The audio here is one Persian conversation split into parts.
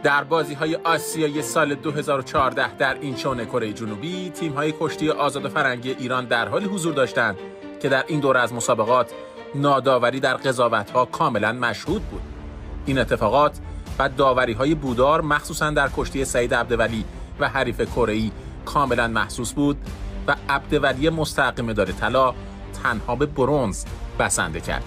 در بازی‌های آسیایی سال 2014 در اینچون کره جنوبی، تیم‌های کشتی آزاد فرنگی ایران در حالی حضور داشتند که در این دوره از مسابقات ناداوری در قضاوت‌ها کاملاً مشهود بود. این اتفاقات و داوری‌های بودار مخصوصاً در کشتی سعید عبدولی و حریف کره‌ای کاملاً محسوس بود و عبدولی مستحق مدال طلا تنها به برنز بسنده کرد.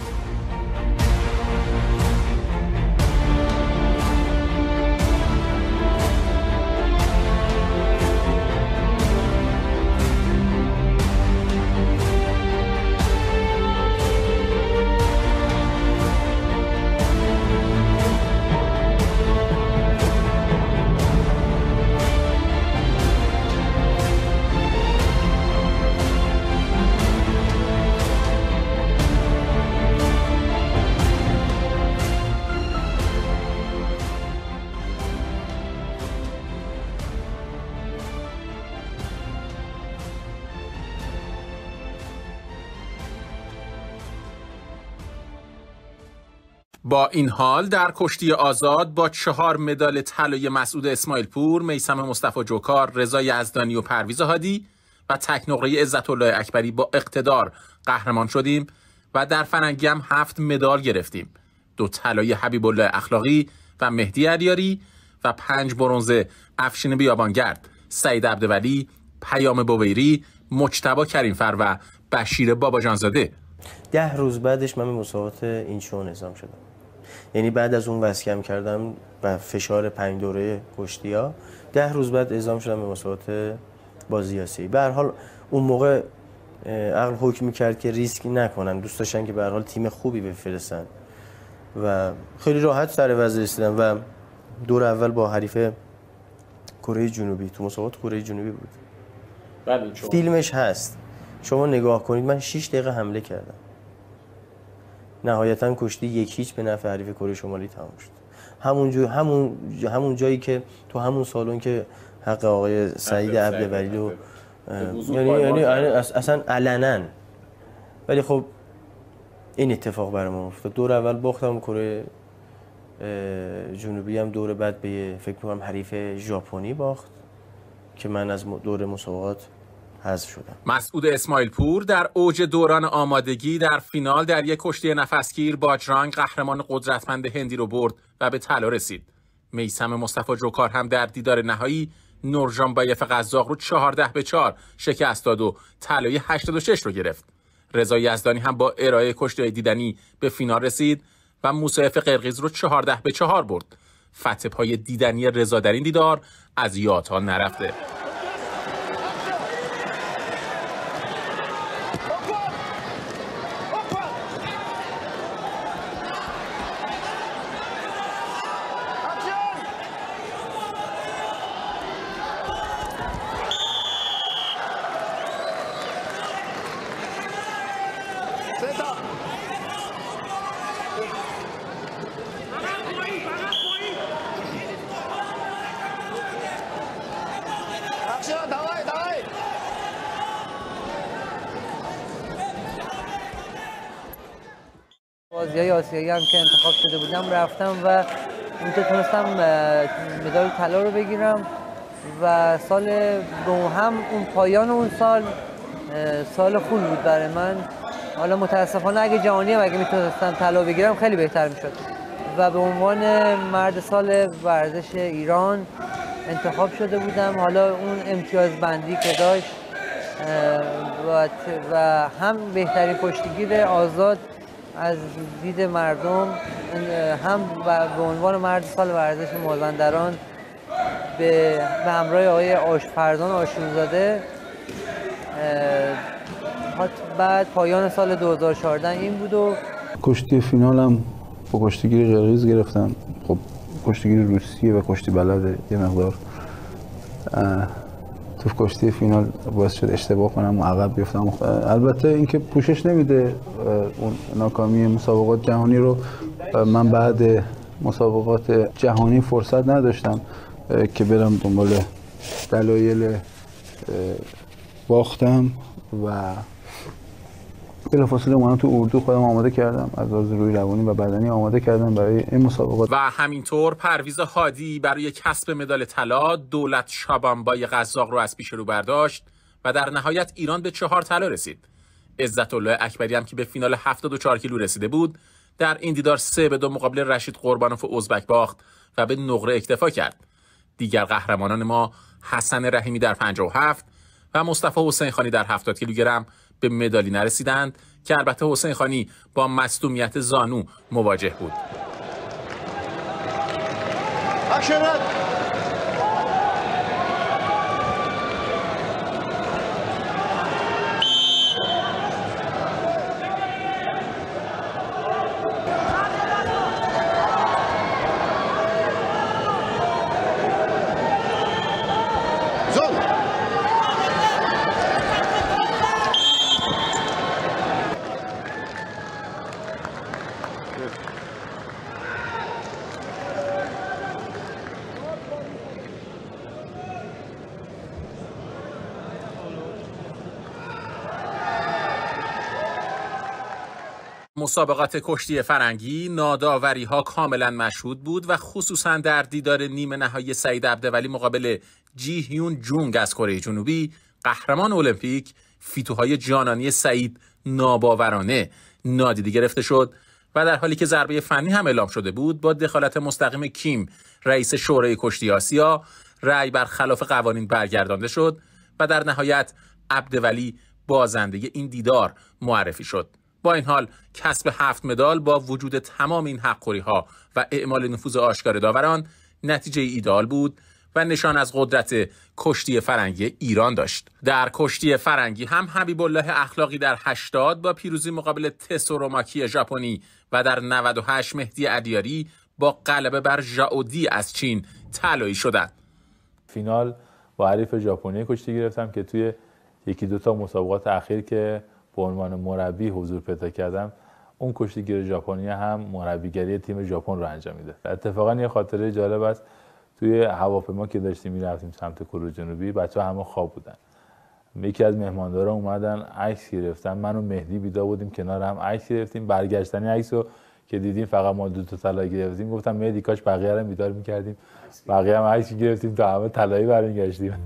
با این حال در کشتی آزاد با 4 مدال طلای مسعود اسماعیل پور، میثم مصطفی جوکار، رضا یزدانی و پرویز هادی و تک نقره عزت الله اکبری با اقتدار قهرمان شدیم و در فرنگی هم 7 مدال گرفتیم. 2 طلای حبیب الله اخلاقی و مهدی علیاری و 5 برنز افشین بیابانگرد، سعید عبدولی، پیام بویری، مجتبی کریمفر و بشیر باباجانزاده. 10 روز بعدش من به مسابقات اینچون اعزام شدم. یعنی بعد از اون وصل کم کردم و فشار 5 دوره کشتی‌ها، 10 روز بعد اعزام شدم به مسابقات بازی آسیایی. به هر حال اون موقع عقل حکم می‌کرد که ریسک نکنن، دوست داشتن که به هر حال تیم خوبی بفرستن و خیلی راحت سر وضع رسیدم و دور اول با حریف کره جنوبی تو مسابقات کره جنوبی بود. فیلمش هست، شما نگاه کنید. من 6 دقیقه حمله کردم، نهایتا کشتی 1-0 به نفع حریف کره شمالی تمام شد. همون جایی که تو همون سالن که حق آقای سعید عبدولی رو یعنی اصلا علنا، ولی خب این اتفاق برام افتاد. دور اول باختم کره جنوبی، هم دور بعد به فکر می‌کنم حریف ژاپنی باخت که من از دور مسابقات حذف شدم. مسعود اسماعیل پور در اوج دوران آمادگی در فینال در یک کشتی نفسگیر باجرانگ قهرمان قدرتمند هندی رو برد و به طلا رسید. میثم مصطفی جوکار هم در دیدار نهایی نورجان بایف قزاق رو 14-4 شکست داد و طلای 86 رو گرفت. رضا یزدانی هم با ارائه کشتی‌های دیدنی به فینال رسید و موسیف قرقیز رو 14-4 برد. فتح پای دیدنی رضا در این دیدار از یادها نرفته. بازی‌های آسیایی هم که انتخاب شده بودم رفتم و اونجا تونستم مدال طلا رو بگیرم و سال هم اون پایان اون سال خوب بود برای من. حالا متاسفانه اگه جهانی هم اگه میتونستم طلا بگیرم خیلی بهتر میشد و به عنوان مرد سال ورزش ایران انتخاب شده بودم. حالا اون امتیاز بندی که داشت و هم بهترین کشتیگیر آزاد از دید مردم، هم به عنوان مرد سال ورزش مازندران به همراه آقای فرزان آشورزاده. بعد پایان سال 2014 این بود و کشتی فینالم با کشتیگیر قرقیز گرفتم. خب کشتیگیر روسیه و کشتی بلده، یه مقدار تو کشتی فینال باعث شد اشتباه کنم و عقب بیفتم. البته اینکه پوشش نمیده اون ناکامی مسابقات جهانی رو. من بعد مسابقات جهانی فرصت نداشتم که برم دنبال دلایل باختم و بلافاصله اومدم تو اردو خودم آماده کردم، از لحاظ روی روانی و بدنی آماده کردم برای این مسابقات. و همینطور پرویز هادی برای کسب مدال طلا دولت شابانبای قزاق رو از پیش رو برداشت و در نهایت ایران به 4 طلا رسید. عزت الله اکبری هم که به فینال 74 کیلو رسیده بود، در این دیدار 3-2 مقابل رشید قربانوف ازبک باخت و به نقره اکتفا کرد. دیگر قهرمانان ما حسن رحیمی در 57 و مصطفی حسین خانی در 70 کیلوگرم به مدالی نرسیدند که البته حسین خانی با مصدومیت زانو مواجه بود. مسابقات کشتی فرنگی ناداوری ها کاملا مشهود بود و خصوصا در دیدار نیمه نهایی سعید عبدولی مقابل جی هیون جونگ از کره جنوبی، قهرمان المپیک، فیتوهای جانانی سعید ناباورانه نادیده گرفته شد و در حالی که ضربه فنی هم اعلام شده بود، با دخالت مستقیم کیم رئیس شورای کشتی آسیا، رأی بر خلاف قوانین برگردانده شد و در نهایت عبدولی بازنده این دیدار معرفی شد. با این حال کسب 7 مدال با وجود تمام این حق‌خوری‌ها و اعمال نفوذ آشکار داوران نتیجه ایدئال بود و نشان از قدرت کشتی فرنگی ایران داشت. در کشتی فرنگی هم حبیب الله اخلاقی در 80 با پیروزی مقابل تسوروماکی ژاپنی و در 98 مهدی علیاری با غلبه بر ژائودی از چین طلایی شدند. فینال با حریف ژاپنی کشتی گرفتم که توی 1-2 تا مسابقات اخیر که به عنوان مربی حضور پیدا کردم، اون کشتیگیر ژاپنی هم مربیگری تیم ژاپن رو انجام میده. اتفاقا یه خاطره جالب است، توی هواپیما که داشتیم میرفتیم سمت کره جنوبی، بچه‌ها همه خواب بودن. یکی از مهماندارا اومدن عکس گرفتن، من و مهدی بیدار بودیم کنار هم عکس گرفتیم. برگشتنی عکسو که دیدیم فقط ما 2 تا طلا گرفتیم، گفتم مهدی کاش بقیه رو بیدار می‌کردیم، بقیه هم عکس گرفتیم تا همه طلایی برمیگشتیم.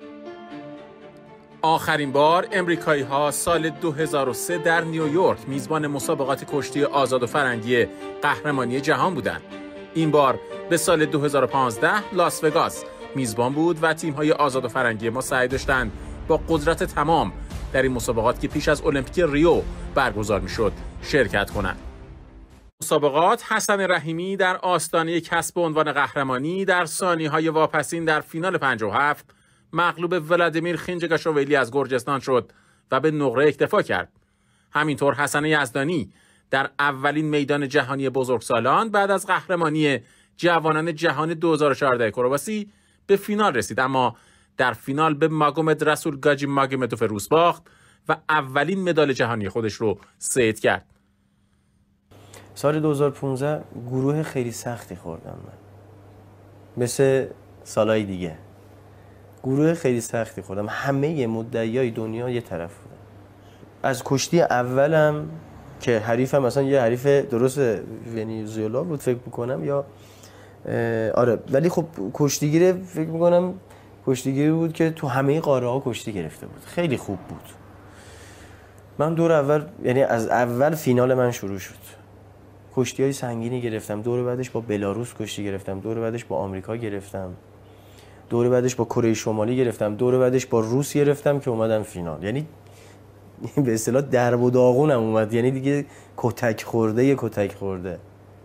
آخرین بار امریکایی‌ها سال 2003 در نیویورک میزبان مسابقات کشتی آزاد و فرنگی قهرمانی جهان بودند. این بار به سال 2015 لاس وگاس میزبان بود و تیم‌های آزاد و فرنگی ما سعی داشتند با قدرت تمام در این مسابقات که پیش از المپیک ریو برگزار میشد شرکت کنند. مسابقات حسن رحیمی در آستانه کسب عنوان قهرمانی در ثانیه‌های واپسین در فینال 57 مغلوب ولادیمیر خینجگاشویلی از گرجستان شد و به نقره اکتفا کرد. همینطور حسن یزدانی در اولین میدان جهانی بزرگسالان بعد از قهرمانی جوانان جهان 2014 کرواسی به فینال رسید، اما در فینال به ماگومد رسول گاجی ماگومدوف روس باخت و اولین مدال جهانی خودش رو صید کرد. سال 2015 گروه خیلی سختی خوردم من، مثل سالهای دیگه گروه خیلی سختی خوردم. همه مدعیای دنیا یه طرف بودن. از کشتی اولم که حریفم مثلا یه حریف درست ونزوئلا بود فکر میکنم، یا آره، ولی خب کشتیگیر فکر میکنم کشتیگیری بود که تو همه قاره ها کشتی گرفته بود، خیلی خوب بود. من دور اول، یعنی از اول فینال من شروع شد، کشتی های سنگینی گرفتم، دور بعدش با بلاروس کشتی گرفتم، دور بعدش با آمریکا گرفتم، دور بعدش با کره شمالی گرفتم، دور بعدش با روس گرفتم که اومدم فینال. یعنی به اصطلاح درب و داغونم اومد، یعنی دیگه کتک خورده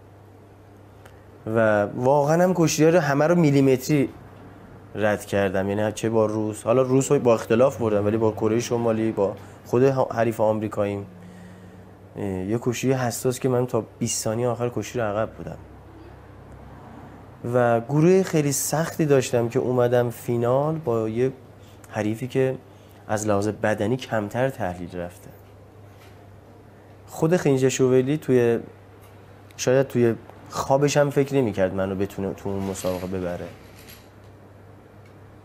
و واقعا هم کشتی‌ها رو همه رو میلیمتری رد کردم. یعنی چه با روس، حالا روس با اختلاف بردم، ولی با کره شمالی، با خود حریف آمریکاییم، یه کشتی حساس که من تا 20 ثانیه آخر کشتی رو عقب بودم و گروه خیلی سختی داشتم که اومدم فینال با یه حریفی که از لحاظ بدنی کمتر تحلیل رفته. خود خینجگاشویلی شاید توی خوابش هم فکر نمی‌کرد منو بتونه تو اون مسابقه ببره،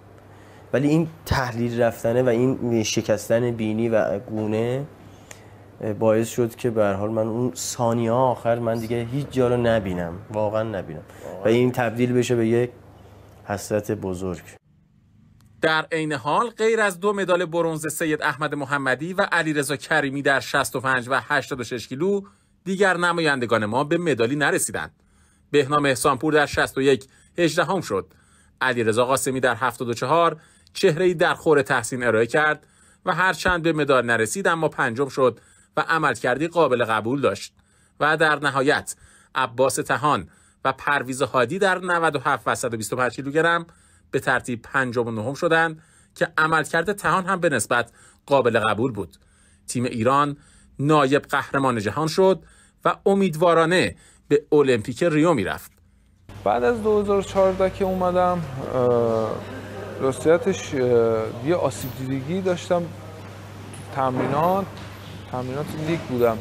ولی این تحلیل رفتنه و این شکستن بینی و گونه باعث شد که به هر حال من اون ثانیه آخر من دیگه هیچ جا رو نبینم، واقعا نبینم و این تبدیل بشه به یک حسرت بزرگ. در عین حال غیر از 2 مدال برنز سید احمد محمدی و علیرضا کریمی در 65 و 86 کیلو دیگر نمایندگان ما به مدالی نرسیدند. بهنام احسانپور در 61 18ام شد. علیرضا قاسمی در 74 چهره‌ای در خور تحسین ارائه کرد و هرچند به مدال نرسید اما 5م شد و عملکردی قابل قبول داشت. و در نهایت عباس تهان و پرویز هادی در 97 و 125 کیلوگرم به ترتیب 5م و 9م شدند که عملکرد تهان هم به نسبت قابل قبول بود. تیم ایران نایب قهرمان جهان شد و امیدوارانه به المپیک ریو میرفت. بعد از 2014 که اومدم راستیتش یه آسیب دیدگی داشتم. تمرینات لیگ بودم.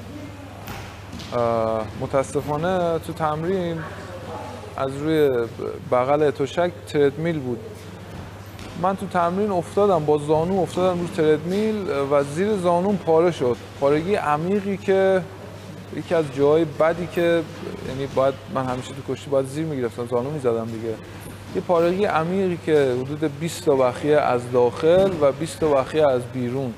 متاسفانه تو تمرین از روی بغل تشک تردمیل بود. من تو تمرین افتادم، با زانو افتادم روی تردمیل و زیر زانوم پاره شد. پارگی عمیقی که یکی از جای بدی که یعنی باید من همیشه تو کشتی باید زیر میگرفتم، زانو میزدم دیگه. یه پارگی عمیقی که حدود 20 تا بخیه از داخل و 20 تا بخیه از بیرون.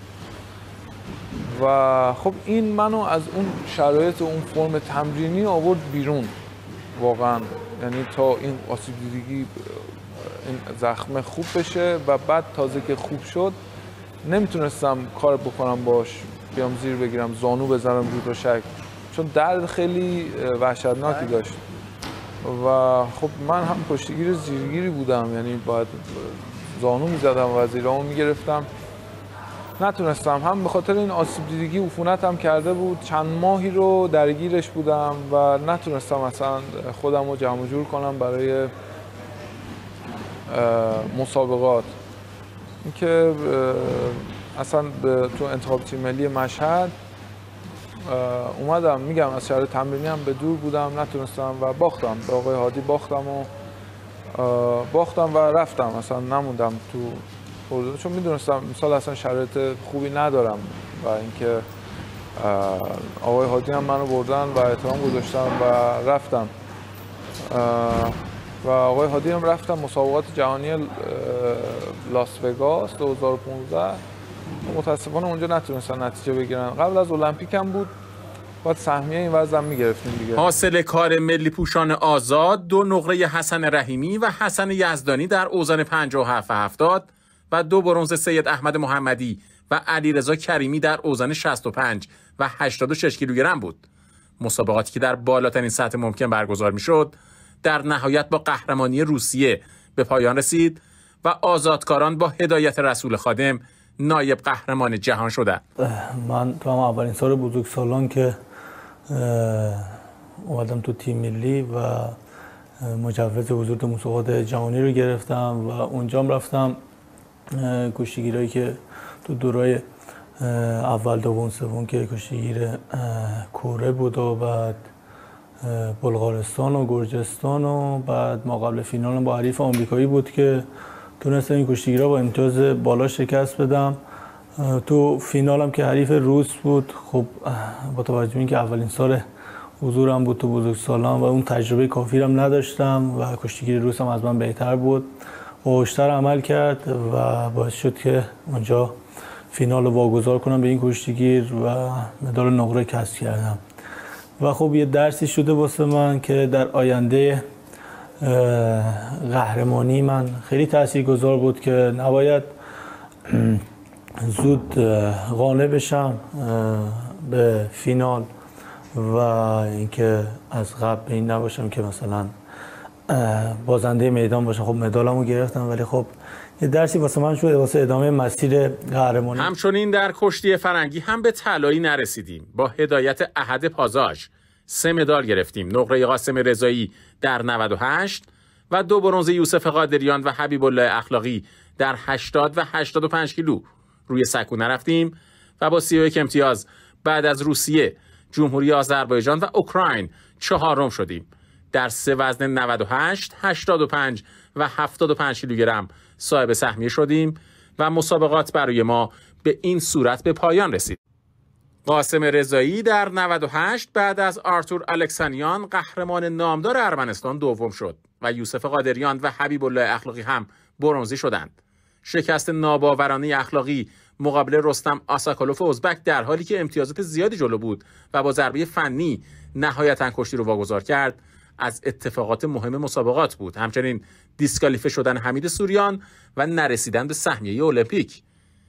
و خب این منو از اون شرایط اون فرم تمرینی آورد بیرون واقعا. یعنی تا این آسیب دیدگی این زخم خوب بشه و بعد تازه که خوب شد نمیتونستم کار بکنم باش، بیام زیر بگیرم، زانو بزنم روی تشک، چون درد خیلی وحشتناکی داشت. و خب من هم کشتیگیر زیرگیری بودم، یعنی باید زانو میزدم و زیرامو میگرفتم. نتونستم، هم به خاطر این آسیب دیدگی عفونتم کرده بود، چند ماهی رو درگیرش بودم و نتونستم اصلا خودم رو جمع جور کنم برای مسابقات. اینکه اصلا تو انتخاب تیم ملی مشهد اومدم، میگم از شهر تمرینی هم به دور بودم، نتونستم و باختم به آقای هادی، باختم و رفتم، اصلا نموندم تو اردو، چون میدونستم مثال اصلا شرایط خوبی ندارم و اینکه آقای هادی هم منو بردن و احترام گذاشتم و رفتم و آقای هادی هم رفتم مسابقات جهانی لاس وگاس 2015. متاسفانه اونجا نتونستن نتیجه بگیرن. قبل از المپیک هم بود، باید سهمیه این وضع هم میگرفتیم دیگه. حاصل کار ملی پوشان آزاد 2 نقره حسن رحیمی و حسن یزدانی در اوزان 57 و 70 و 2 برنز سید احمد محمدی و علیرضا کریمی در اوزان 65 و 86 کیلوگرم بود. مسابقاتی که در بالاترین سطح ممکن برگزار میشد در نهایت با قهرمانی روسیه به پایان رسید و آزادکاران با هدایت رسول خادم نایب قهرمان جهان شدند. من تو هم اولین سال بزرگسالان که اومدم تو تیم ملی و مجوز حضور تو مسابقات جهانی رو گرفتم و اونجام رفتم کشتیگیرایی که تو دورای اول دوم سوم که کشتیگیر کره بود و بعد بلغارستان و گرجستان و بعد ما قبل فینال با حریف آمریکایی بود که تونستم این کشتیگیرها با امتیاز بالا شکست بدم. تو فینالم که حریف روس بود، خب با توجه به اینکه اولین سال حضورم بود تو بزرگسالان و اون تجربه کافی هم نداشتم و کشتیگیر روس هم از من بهتر بود، هوشتر عمل کرد و باعث شد که اونجا فینال رو واگذار کنم به این کشتیگیر و مدال نقره کسب کردم. و خب یه درسی شده واسه من که در آینده قهرمانی من خیلی تاثیرگذار بود که نباید زود قانع بشم به فینال و اینکه از قبل به این نباشم که مثلا بازنده میدان باشم. خب مدالمو گرفتم ولی خب یه درسی واسه من شده واسه ادامه مسیر قهرمانی. همچنین در کشتی فرنگی هم به طلایی نرسیدیم. با هدایت احد پازاژ 3 مدال گرفتیم. نقره قاسم رضایی در 98 و 2 برنز یوسف قادریان و حبیب الله اخلاقی در 80 و 85 کیلو. روی سکو نرفتیم و با 31 امتیاز بعد از روسیه، جمهوری آذربایجان و اوکراین 4م شدیم. در 3 وزن 98، 85 و 75 کیلوگرم صاحب سهمیه شدیم و مسابقات برای ما به این صورت به پایان رسید. قاسم رضایی در 98 بعد از آرتور الکسانیان قهرمان نامدار ارمنستان دوم شد و یوسف قادریان و حبیب الله اخلاقی هم برنزی شدند. شکست ناباورانه اخلاقی مقابل رستم آساکالوف ازبک در حالی که امتیازات زیادی جلو بود و با ضربه فنی نهایتاً کشتی رو واگذار کرد از اتفاقات مهم مسابقات بود. همچنین دیسکالیفه شدن حمید سوریان و نرسیدن به سهمیه المپیک.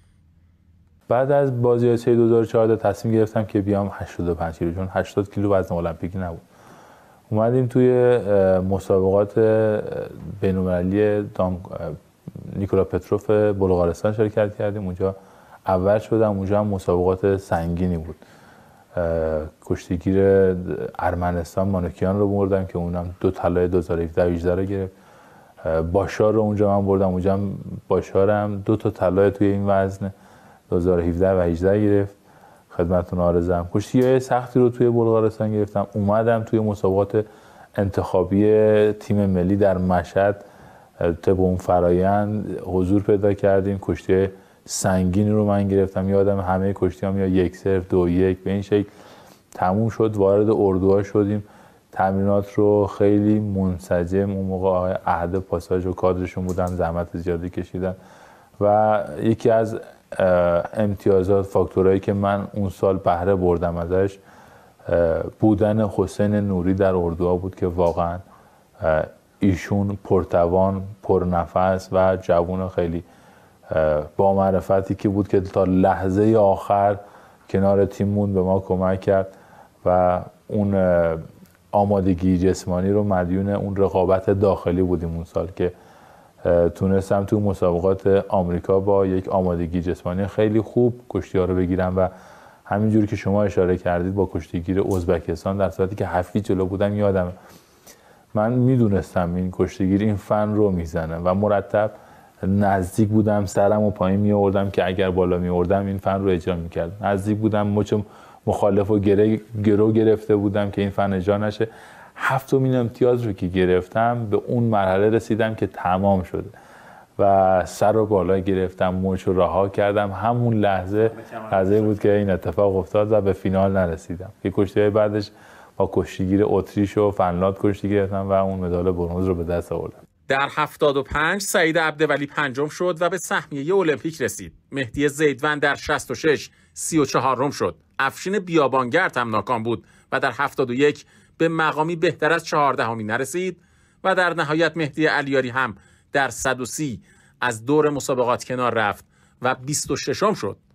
بعد از بازی آسیای 2014 تصمیم گرفتم که بیام 85 کیلو، چون 80 کیلو وزن المپیکی نبود. اومدیم توی مسابقات بین‌المللی نیکولا پتروف بلغارستان شرکت کردیم. اونجا اول شدم. اونجا هم مسابقات سنگینی بود. کشتیگیر ارمنستان مانوکیان رو بردم که اونم 2 طلای 2017 و 18 رو گرفت. باشار رو اونجا من بردم. اونجا هم باشارم 2 تا طلای توی این وزن 2017 و 18 گرفت. خدمتتون عرضم. کشتی‌های سختی رو توی بلغارستان گرفتم. اومدم توی مسابقات انتخابی تیم ملی در مشهد طبق اون فرایند حضور پیدا کردیم. کشتی سنگینی رو من گرفتم. یادم همه کشتیام یا 1-0 2-1 به این شکل تموم شد. وارد اردوها شدیم. تمرینات رو خیلی منسجم اون موقع آقای عهد پاساژ و کادرشون بودن، زحمت زیادی کشیدن و یکی از امتیازات فاکتورهایی که من اون سال بهره بردم ازش بودن حسین نوری در اردوها بود که واقعا ایشون پرتوان، پرنفس و جوان خیلی با معرفتی که بود که تا لحظه آخر کنار تیممون به ما کمک کرد و اون آمادگی جسمانی رو مدیون اون رقابت داخلی بودیم اون سال که تونستم تو مسابقات آمریکا با یک آمادگی جسمانی خیلی خوب کشتی‌ها رو بگیرم و همینجوری که شما اشاره کردید با کشتیگیر ازبکستان در صورتی که 7 جلو بودم یادم من میدونستم این کشتیگیر این فن رو میزنه و مرتب نزدیک بودم سرم و پایین می آوردم که اگر بالا می آوردم این فن رو اجرا میکردم. نزدیک بودم مچ مخالف و گرو گرفته بودم که این فن اجرا نشه. 7 امتیاز رو که گرفتم به اون مرحله رسیدم که تمام شده و سر رو بالا گرفتم، مچ رو رها کردم. همون لحظه بود که این اتفاق افتاد و به فینال نرسیدم که کشتی‌های بعدش با کشتیگیر اتریش و فنلاند کشتی گرفتم و اون مدال برنز رو به دست آوردم. در 75 سعید عبدولی پنجم شد و به سهمیه المپیک رسید. مهدی زیدون در 66 34م شد. افشین بیابانگرد هم ناکام بود و در 71 به مقامی بهتر از 14می نرسید و در نهایت مهدی علیاری هم در 130 از دور مسابقات کنار رفت و 26م شد.